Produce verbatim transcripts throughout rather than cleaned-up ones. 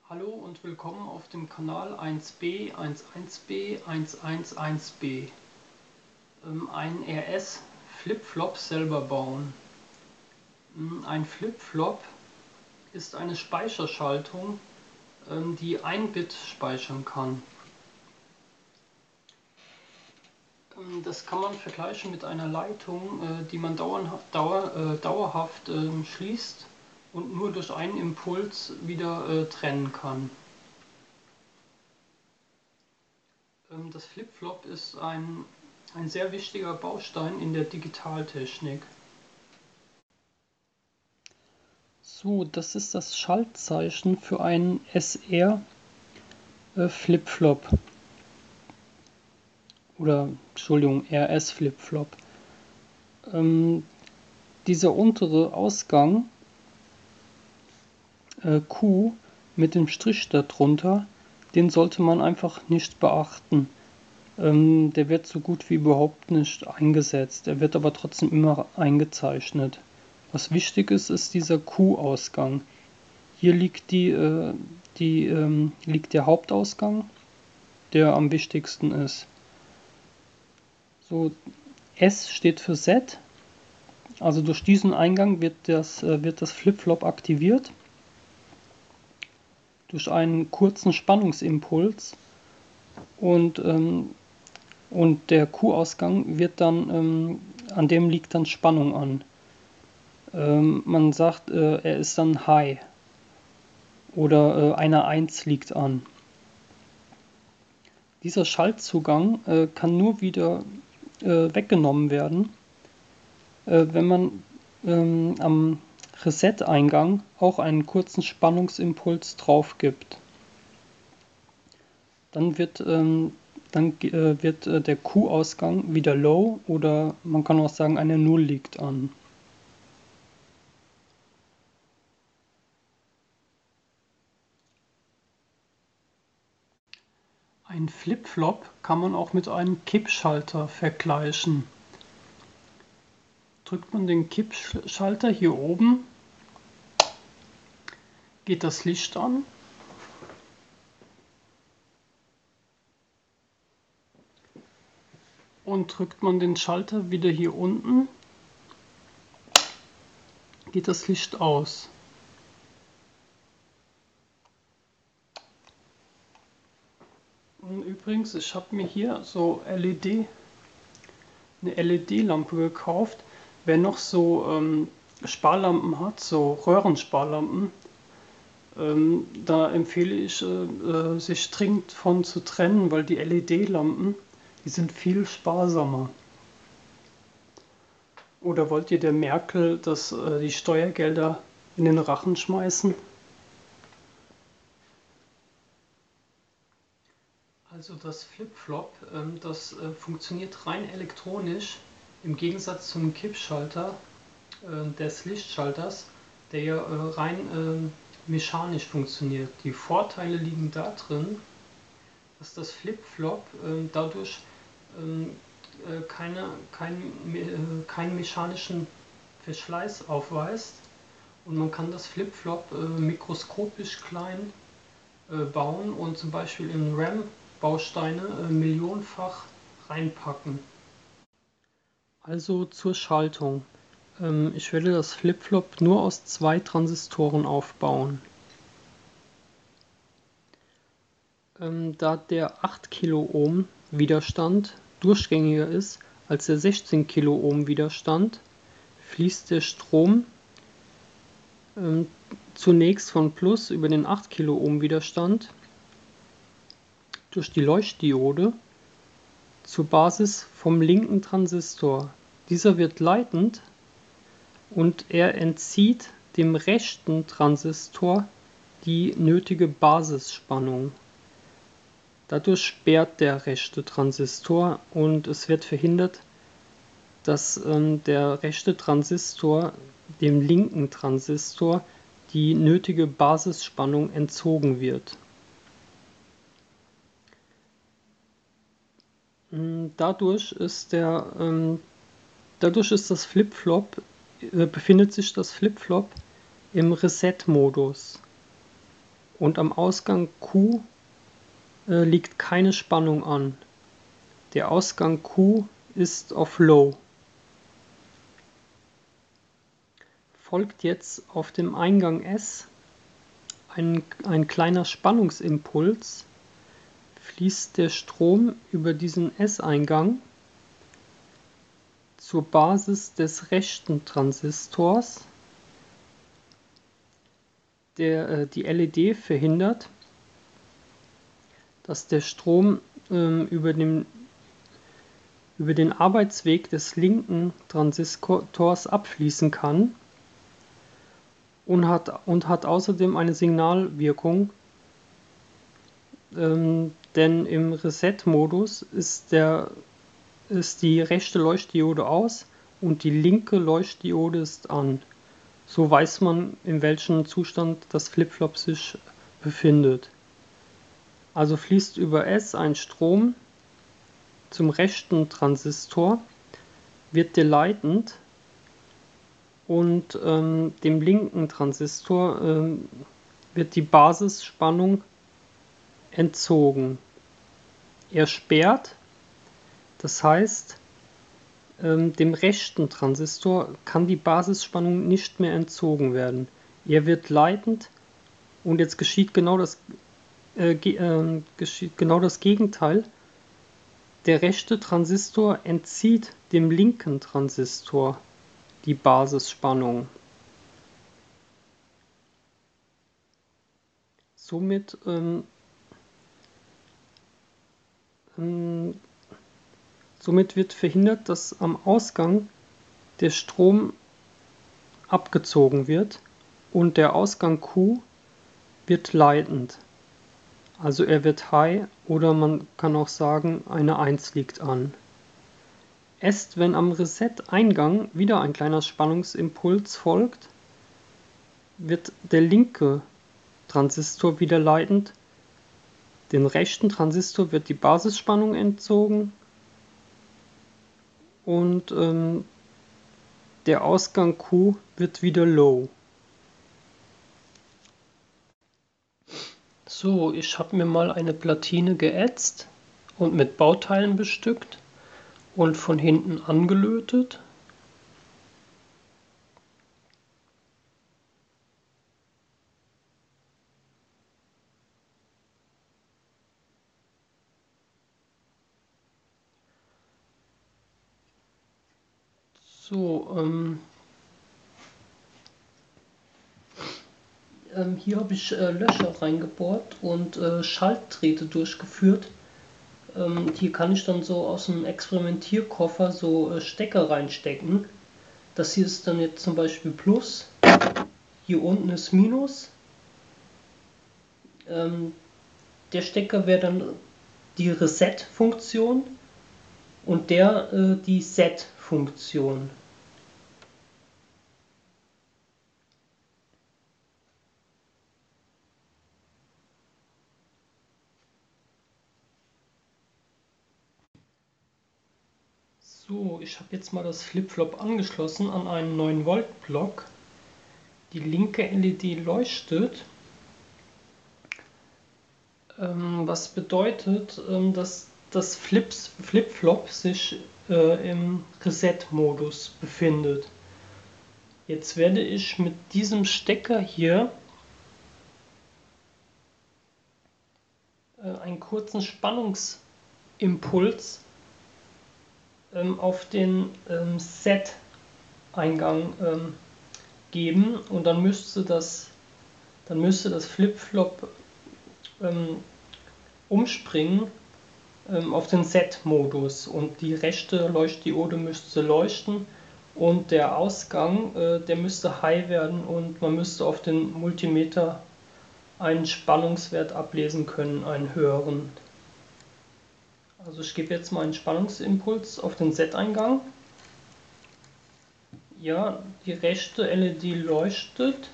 Hallo und willkommen auf dem Kanal eins b, elf b, hundertelf b. Ähm, ein R S Flip-Flop selber bauen. Ähm, ein Flip-Flop ist eine Speicherschaltung, ähm, die ein Bit speichern kann. Ähm, das kann man vergleichen mit einer Leitung, äh, die man dauer, dauer, äh, dauerhaft äh, schließt und nur durch einen Impuls wieder äh, trennen kann. Das Flip-Flop ist ein, ein sehr wichtiger Baustein in der Digitaltechnik. So, das ist das Schaltzeichen für einen S R äh, Flip-Flop. Oder, Entschuldigung, R S Flip-Flop. Ähm, dieser untere Ausgang, äh, Q, mit dem Strich darunter, den sollte man einfach nicht beachten. Ähm, der wird so gut wie überhaupt nicht eingesetzt. Er wird aber trotzdem immer eingezeichnet. Was wichtig ist, ist dieser Q-Ausgang. Hier liegt, die, äh, die, ähm, liegt der Hauptausgang, der am wichtigsten ist. So, S steht für Set. Also durch diesen Eingang wird das, äh, wird das Flip-Flop aktiviert. Durch einen kurzen Spannungsimpuls. Und, ähm, und der Q-Ausgang wird dann, ähm, an dem liegt dann Spannung an. Ähm, man sagt, äh, er ist dann High. Oder äh, eine eins liegt an. Dieser Schaltzugang äh, kann nur wieder äh, weggenommen werden, äh, wenn man ähm, am Reset-Eingang auch einen kurzen Spannungsimpuls drauf gibt. Dann wird, ähm, dann, äh, wird äh, der Q-Ausgang wieder Low oder man kann auch sagen, eine Null liegt an. Ein Flip-Flop kann man auch mit einem Kippschalter vergleichen. Drückt man den Kippschalter hier oben, geht das Licht an. Und drückt man den Schalter wieder hier unten, geht das Licht aus. Und übrigens, ich habe mir hier so L E D, eine L E D-Lampe gekauft. Wer noch so ähm, Sparlampen hat, so Röhrensparlampen, ähm, da empfehle ich, äh, sich dringend von zu trennen, weil die L E D-Lampen, die sind viel sparsamer. Oder wollt ihr der Merkel das, äh, die Steuergelder in den Rachen schmeißen? Also das Flip-Flop, ähm, das äh, funktioniert rein elektronisch im Gegensatz zum Kippschalter äh, des Lichtschalters, der ja äh, rein äh, mechanisch funktioniert. Die Vorteile liegen darin, dass das Flip-Flop äh, dadurch ähm, äh, keine, kein, äh, keinen mechanischen Verschleiß aufweist und man kann das Flip-Flop äh, mikroskopisch klein äh, bauen und zum Beispiel in RAM Bausteine äh, millionenfach reinpacken. Also zur Schaltung. Ähm, ich werde das Flip-Flop nur aus zwei Transistoren aufbauen. Ähm, da der acht Kiloohm Widerstand durchgängiger ist als der sechzehn Kiloohm Widerstand, fließt der Strom ähm, zunächst von Plus über den acht Kiloohm Widerstand durch die Leuchtdiode zur Basis vom linken Transistor. Dieser wird leitend und er entzieht dem rechten Transistor die nötige Basisspannung. Dadurch sperrt der rechte Transistor und es wird verhindert, dass ähm, der rechte Transistor dem linken Transistor die nötige Basisspannung entzogen wird. Dadurch ist der ähm, dadurch ist das Flip-Flop äh, befindet sich das Flip-Flop im Reset-Modus. und am Ausgang Q äh, liegt keine Spannung an. Der Ausgang Q ist auf Low. Folgt jetzt auf dem Eingang S ein, ein kleiner Spannungsimpuls, fließt der Strom über diesen S-Eingang zur Basis des rechten Transistors. Der, äh, die L E D verhindert, dass der Strom äh, über, den, über den Arbeitsweg des linken Transistors abfließen kann und hat, und hat außerdem eine Signalwirkung, ähm, denn im Reset-Modus ist, der, ist die rechte Leuchtdiode aus und die linke Leuchtdiode ist an. So weiß man, in welchem Zustand das Flip-Flop sich befindet. Also fließt über S ein Strom zum rechten Transistor, wird der leitend und ähm, dem linken Transistor ähm, wird die Basisspannung entzogen. Er sperrt, das heißt, ähm, dem rechten Transistor kann die Basisspannung nicht mehr entzogen werden. Er wird leitend und jetzt geschieht genau das, äh, äh, geschieht genau das Gegenteil. Der rechte Transistor entzieht dem linken Transistor die Basisspannung. Somit ähm, ähm, somit wird verhindert, dass am Ausgang der Strom abgezogen wird und der Ausgang Q wird leitend. Also er wird High oder man kann auch sagen, eine eins liegt an. Erst wenn am Reset-Eingang wieder ein kleiner Spannungsimpuls folgt, wird der linke Transistor wieder leitend. Dem rechten Transistor wird die Basisspannung entzogen und ähm, der Ausgang Q wird wieder Low. So, ich habe mir mal eine Platine geätzt und mit Bauteilen bestückt und von hinten angelötet. So, ähm, ähm, hier habe ich äh, Löcher reingebohrt und äh, Schaltdrähte durchgeführt. Ähm, hier kann ich dann so aus dem Experimentierkoffer so äh, Stecker reinstecken. Das hier ist dann jetzt zum Beispiel Plus, hier unten ist Minus. Ähm, der Stecker wäre dann die Reset-Funktion und der äh, die Set-Funktion. So, ich habe jetzt mal das Flip-Flop angeschlossen an einen neun Volt Block. Die linke L E D leuchtet, ähm, was bedeutet, ähm, dass das Flips, Flip-Flop sich äh, im Reset-Modus befindet. Jetzt werde ich mit diesem Stecker hier äh, einen kurzen Spannungsimpuls ähm, auf den ähm, Set-Eingang ähm, geben und dann müsste das, dann müsste das Flip-Flop ähm, umspringen ähm, auf den Set-Modus und die rechte Leuchtdiode müsste leuchten und der Ausgang, äh, der müsste high werden und man müsste auf den Multimeter einen Spannungswert ablesen können, einen höheren. Also ich gebe jetzt mal einen Spannungsimpuls auf den Set-Eingang. Ja, die rechte L E D leuchtet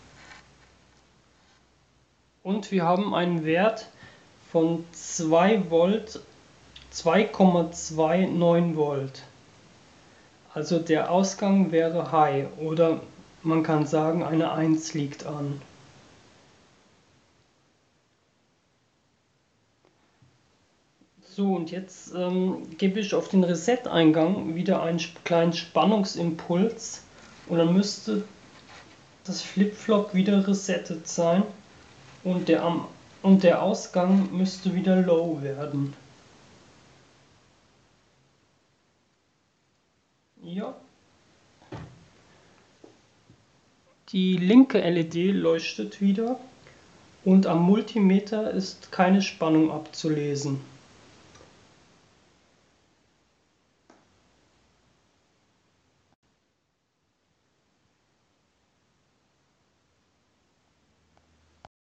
und wir haben einen Wert von zwei Volt, zwei Komma neunundzwanzig Volt. Also der Ausgang wäre High oder man kann sagen, eine eins liegt an. So, und jetzt ähm, gebe ich auf den Reset-Eingang wieder einen kleinen Spannungsimpuls und dann müsste das Flip-Flop wieder resettet sein und der, am, und der Ausgang müsste wieder low werden. Ja. Die linke L E D leuchtet wieder und am Multimeter ist keine Spannung abzulesen.